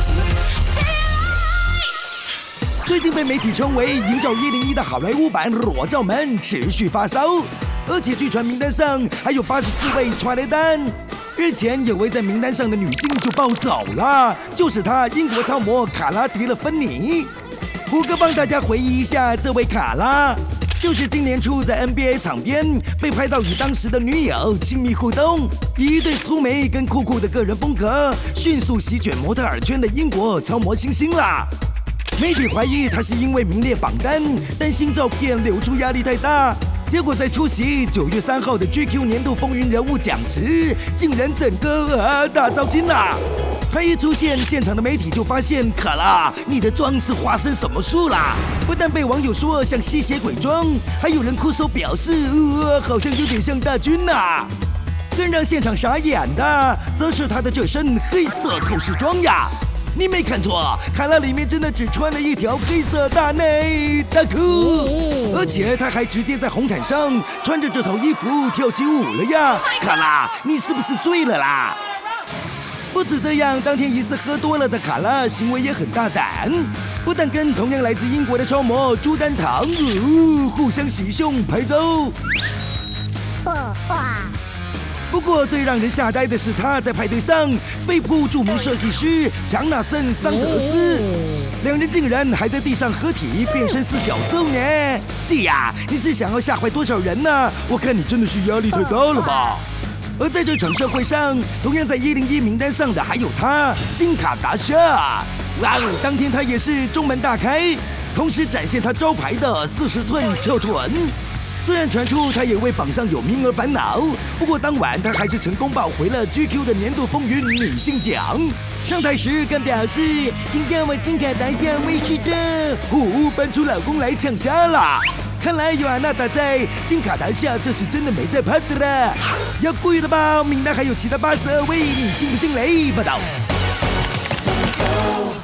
最近被媒体称为营造101的好莱坞版裸照们持续发烧，而且据传名单上还有84位传来单。日前有位在名单上的女性就暴走了，就是她英国超模卡拉迪勒芬妮。胡哥帮大家回忆一下，这位卡拉就是今年初在 NBA 场边被拍到与当时的女友亲密互动，以一对粗眉跟酷酷的个人风格迅速席卷模特儿圈的英国超模新星啦。媒体怀疑他是因为名列榜单，担心照片流出压力太大，结果在出席9月3号的 GQ 年度风云人物奖时，竟然整个大糟心啦！他一出现，现场的媒体就发现卡拉，你的妆是花生什么树啦？不但被网友说像吸血鬼妆，还有人哭手表示，好像有点像大军呐。更让现场傻眼的，则是他的这身黑色透视装呀。你没看错，卡拉里面真的只穿了一条黑色大内大裤，而且他还直接在红毯上穿着这套衣服跳起舞了呀！卡拉，你是不是醉了啦？不止这样，当天疑似喝多了的卡拉行为也很大胆，不但跟同样来自英国的超模朱丹棠互相袭胸拍照。不过最让人吓呆的是，他在派对上飞扑著名设计师强纳森·桑德斯，两人竟然还在地上合体变身4角兽呢！季呀，你是想要吓坏多少人呢？我看你真的是压力太大了吧！而在这场盛会上，同样在101名单上的还有他金卡达夏。哇哦，当天他也是中门大开，同时展现他招牌的40寸翘臀。虽然传出他也为榜上有名而烦恼，不过当晚他还是成功抱回了 GQ 的年度风云女性奖。上台时更表示：“请叫我金卡达夏卫视的。”搬出老公来抢虾了。看来有阿娜达在，金卡达夏这次真的没在怕的了。要故意的吧？名单还有其他82位，你信不信嘞？报道。